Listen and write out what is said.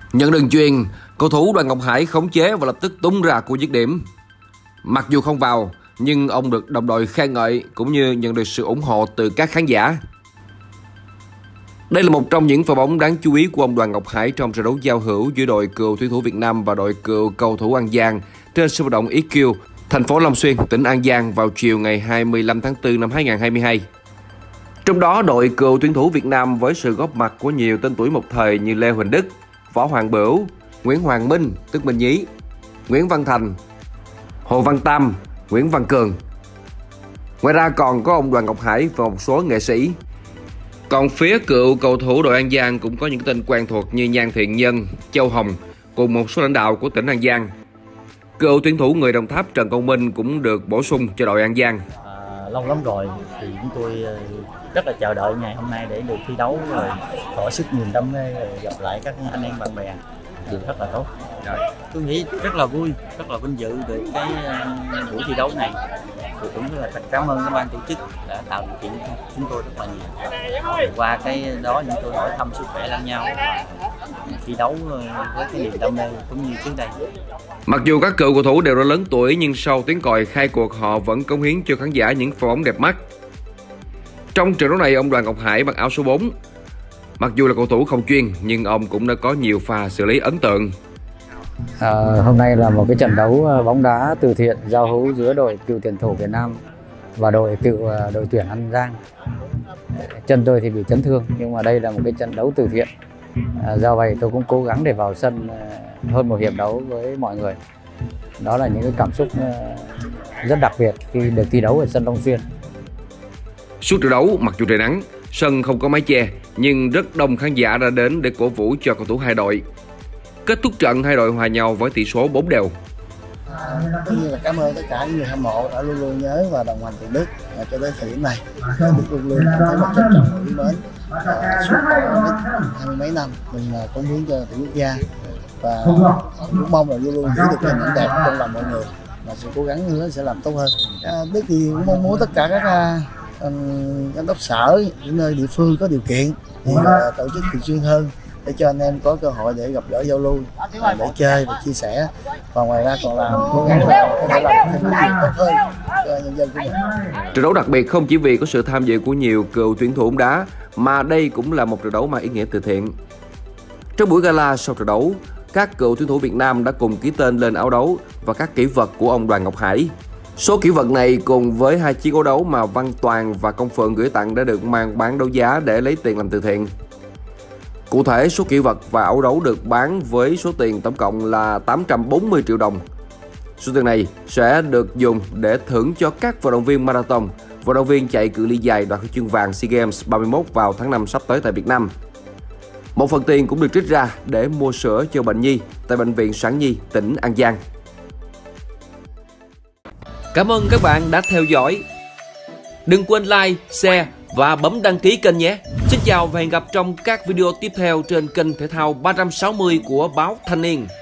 Nhận đường chuyền, cầu thủ Đoàn Ngọc Hải khống chế và lập tức tung ra cú dứt điểm. Mặc dù không vào, nhưng ông được đồng đội khen ngợi cũng như nhận được sự ủng hộ từ các khán giả. Đây là một trong những pha bóng đáng chú ý của ông Đoàn Ngọc Hải trong trận đấu giao hữu giữa đội cựu tuyển thủ Việt Nam và đội cựu cầu thủ An Giang trên sân vận động EQ, thành phố Long Xuyên, tỉnh An Giang vào chiều ngày 25 tháng 4 năm 2022. Trong đó, đội cựu tuyển thủ Việt Nam với sự góp mặt của nhiều tên tuổi một thời như Lê Huỳnh Đức, Võ Hoàng Bửu, Nguyễn Hoàng Minh, tức Minh Nhí, Nguyễn Văn Thành, Hồ Văn Tam, Nguyễn Văn Cường. Ngoài ra còn có ông Đoàn Ngọc Hải và một số nghệ sĩ. Còn phía cựu cầu thủ đội An Giang cũng có những tên quen thuộc như Nhan Thiện Nhân, Châu Hồng cùng một số lãnh đạo của tỉnh An Giang. Cựu tuyển thủ người Đồng Tháp Trần Công Minh cũng được bổ sung cho đội An Giang. Lâu lắm rồi thì chúng tôi rất là chờ đợi ngày hôm nay để được thi đấu rồi thỏa sức niềm đam mê rồi gặp lại các anh em bạn bè, điều rất là tốt. Tôi nghĩ rất là vui, rất là vinh dự được cái buổi thi đấu này. Tôi cũng rất là cảm ơn các ban tổ chức đã tạo điều kiện cho chúng tôi rất là nhiều. Qua cái đó chúng tôi hỏi thăm sức khỏe lẫn nhau, thi đấu với cái niềm đam mê cũng như trước đây. Mặc dù các cựu cầu thủ đều đã lớn tuổi nhưng sau tiếng còi khai cuộc họ vẫn cống hiến cho khán giả những pha bóng đẹp mắt. Trong trận đấu này, ông Đoàn Ngọc Hải mặc áo số 4. Mặc dù là cầu thủ không chuyên nhưng ông cũng đã có nhiều pha xử lý ấn tượng. Hôm nay là một cái trận đấu bóng đá từ thiện giao hữu giữa đội cựu tuyển thủ Việt Nam và đội tuyển An Giang. Chân tôi thì bị chấn thương nhưng mà đây là một cái trận đấu từ thiện. Do vậy tôi cũng cố gắng để vào sân hơn một hiệp đấu với mọi người. Đó là những cái cảm xúc rất đặc biệt khi được thi đấu ở sân Long Xuyên. Suốt trận đấu, mặc dù trời nắng, sân không có mái che nhưng rất đông khán giả đã đến để cổ vũ cho cầu thủ hai đội. Kết thúc trận, hai đội hòa nhau với tỷ số 4 đều. Tất nhiên là cảm ơn tất cả những người hâm mộ đã luôn luôn nhớ và đồng hành cùng Đức cho đến thời điểm này. Đức luôn luôn cảm thấy một trân trọng và quý mến. Suốt 20 mấy năm mình cống hiến cho tuyển quốc gia và cũng mong là luôn luôn giữ được hình ảnh đẹp trong lòng mọi người và sự cố gắng hứa sẽ làm tốt hơn. Đức thì cũng mong muốn tất cả các giám đốc sở, những nơi địa phương có điều kiện thì tổ chức thường xuyên hơn để cho anh em có cơ hội để gặp gỡ giao lưu, để chơi và chia sẻ, và ngoài ra còn làm cố gắng có thể làm thêm điều tốt hơn cho nhân dân của mình. Trận đấu đặc biệt không chỉ vì có sự tham dự của nhiều cựu tuyển thủ bóng đá mà đây cũng là một trận đấu mang ý nghĩa từ thiện. Trong buổi gala sau trận đấu, các cựu tuyển thủ Việt Nam đã cùng ký tên lên áo đấu và các kỷ vật của ông Đoàn Ngọc Hải. Số kỷ vật này cùng với 2 chiếc áo đấu mà Văn Toàn và Công Phượng gửi tặng đã được mang bán đấu giá để lấy tiền làm từ thiện. Cụ thể, số kỷ vật và áo đấu được bán với số tiền tổng cộng là 840 triệu đồng. Số tiền này sẽ được dùng để thưởng cho các vận động viên marathon, vận động viên chạy cự ly dài đoạt huy chương vàng SEA Games 31 vào tháng 5 sắp tới tại Việt Nam. Một phần tiền cũng được trích ra để mua sữa cho bệnh nhi tại Bệnh viện Sản Nhi, tỉnh An Giang. Cảm ơn các bạn đã theo dõi. Đừng quên like, share và bấm đăng ký kênh nhé. Xin chào và hẹn gặp trong các video tiếp theo trên kênh Thể thao 360 của báo Thanh Niên.